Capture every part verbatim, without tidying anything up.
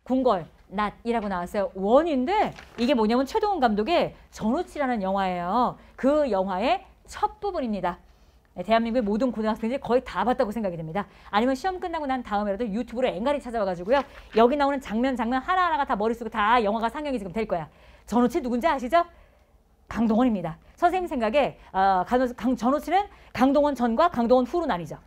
궁궐, 낫이라고 나왔어요. 원인데 이게 뭐냐면 최동원 감독의 전우치라는 영화예요. 그 영화의 첫 부분입니다. 대한민국의 모든 고등학생들이 거의 다 봤다고 생각이 됩니다. 아니면 시험 끝나고 난 다음에라도 유튜브로 앵간히 찾아와가지고요. 여기 나오는 장면 장면 하나하나가 다 머릿속에 다 영화가 상영이 지금 될 거야. 전우치 누군지 아시죠? 강동원입니다. 선생님 생각에 어, 강, 전우치는 강동원 전과 강동원 후로 나뉘죠.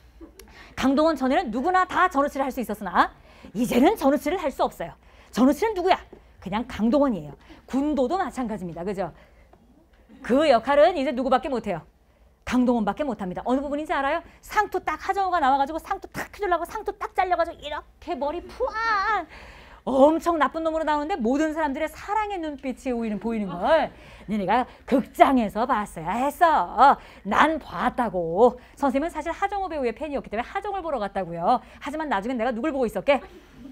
강동원 전에는 누구나 다 전우치를 할 수 있었으나 이제는 전우치를 할 수 없어요. 전우치는 누구야? 그냥 강동원이에요. 군도도 마찬가지입니다. 그죠? 그 역할은 이제 누구밖에 못해요. 강동원밖에 못합니다. 어느 부분인지 알아요? 상투 딱 하정우가 나와가지고 상투 탁 해주려고 상투 딱 잘려가지고 이렇게 머리 푸안 엄청 나쁜 놈으로 나오는데 모든 사람들의 사랑의 눈빛이 보이는, 보이는 걸 너네가 극장에서 봤어야 했어. 난 봤다고. 선생님은 사실 하정우 배우의 팬이었기 때문에 하정우를 보러 갔다고요. 하지만 나중엔 내가 누굴 보고 있었게?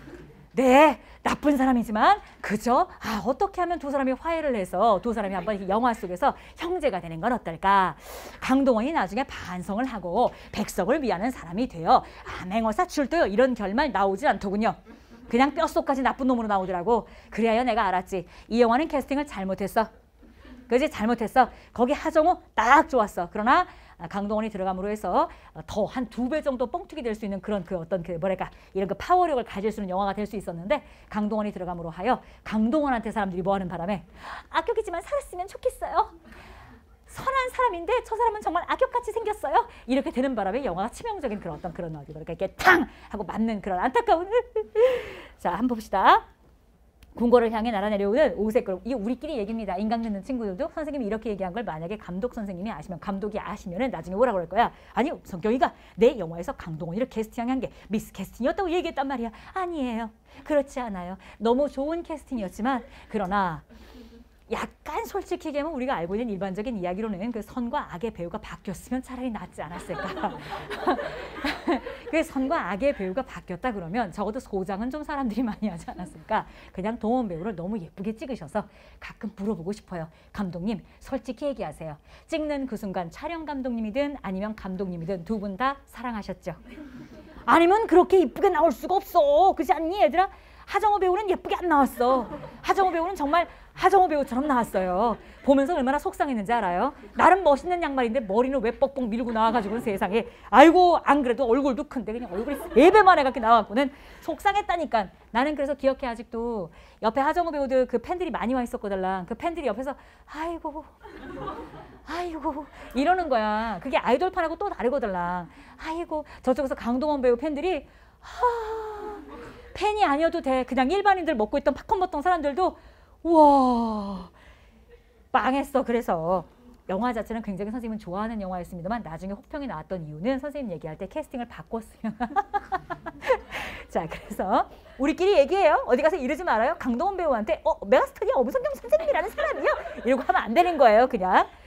네, 나쁜 사람이지만 그죠? 아, 어떻게 하면 두 사람이 화해를 해서 두 사람이 한번 영화 속에서 형제가 되는 건 어떨까? 강동원이 나중에 반성을 하고 백성을 위하는 사람이 되어 암행어사 출두요 이런 결말 나오지 않더군요. 그냥 뼛속까지 나쁜 놈으로 나오더라고. 그래야 내가 알았지. 이 영화는 캐스팅을 잘못했어. 그지? 잘못했어. 거기 하정우 딱 좋았어. 그러나 강동원이 들어감으로 해서 더 한 두 배 정도 뻥튀기 될 수 있는 그런 그 어떤 그 뭐랄까 이런 그 파워력을 가질 수 있는 영화가 될 수 있었는데 강동원이 들어감으로 하여 강동원한테 사람들이 뭐 하는 바람에 악역이지만 살았으면 좋겠어요. 선한 사람인데 저 사람은 정말 악역같이 생겼어요. 이렇게 되는 바람에 영화가 치명적인 그런 어떤 그런 어디 그러니까 이렇게 탕 하고 맞는 그런 안타까운 자, 한번 봅시다. 궁궐을 향해 날아내려오는 오색 그룹. 이게 우리끼리 얘기입니다. 인강 듣는 친구들도 선생님이 이렇게 얘기한 걸 만약에 감독 선생님이 아시면 감독이 아시면은 나중에 뭐라고 그럴 거야. 아니 성경이가 내 영화에서 강동원이를 캐스팅한 게 미스 캐스팅이었다고 얘기했단 말이야. 아니에요. 그렇지 않아요. 너무 좋은 캐스팅이었지만 그러나 약간 솔직히 얘기하면 우리가 알고 있는 일반적인 이야기로는 그 선과 악의 배우가 바뀌었으면 차라리 낫지 않았을까. 그 선과 악의 배우가 바뀌었다 그러면 적어도 소장은 좀 사람들이 많이 하지 않았을까. 그냥 동원 배우를 너무 예쁘게 찍으셔서 가끔 물어보고 싶어요. 감독님 솔직히 얘기하세요. 찍는 그 순간 촬영 감독님이든 아니면 감독님이든 두 분 다 사랑하셨죠? 아니면 그렇게 예쁘게 나올 수가 없어. 그렇지 않니 얘들아? 하정우 배우는 예쁘게 안 나왔어. 하정우 배우는 정말 하정우 배우처럼 나왔어요. 보면서 얼마나 속상했는지 알아요? 나름 멋있는 양말인데 머리는 왜 뻑뻑 밀고 나와가지고는 세상에 아이고 안 그래도 얼굴도 큰데 그냥 얼굴이 세 배만 해갖고 나와갖고는 속상했다니까. 나는 그래서 기억해 아직도 옆에 하정우 배우들 그 팬들이 많이 와 있었거든. 그 팬들이 옆에서 아이고 아이고 이러는 거야. 그게 아이돌판하고 또 다르거든. 아이고 저쪽에서 강동원 배우 팬들이 하... 팬이 아니어도 돼. 그냥 일반인들 먹고 있던 팝콘 먹던 사람들도 우와 빵했어. 그래서 영화 자체는 굉장히 선생님은 좋아하는 영화였습니다만 나중에 혹평이 나왔던 이유는 선생님 얘기할 때 캐스팅을 바꿨어요. 자, 그래서 우리끼리 얘기해요. 어디 가서 이러지 말아요. 강동원 배우한테 어 메가스터디 엄성경 선생님이라는 사람이요? 이러고 하면 안 되는 거예요. 그냥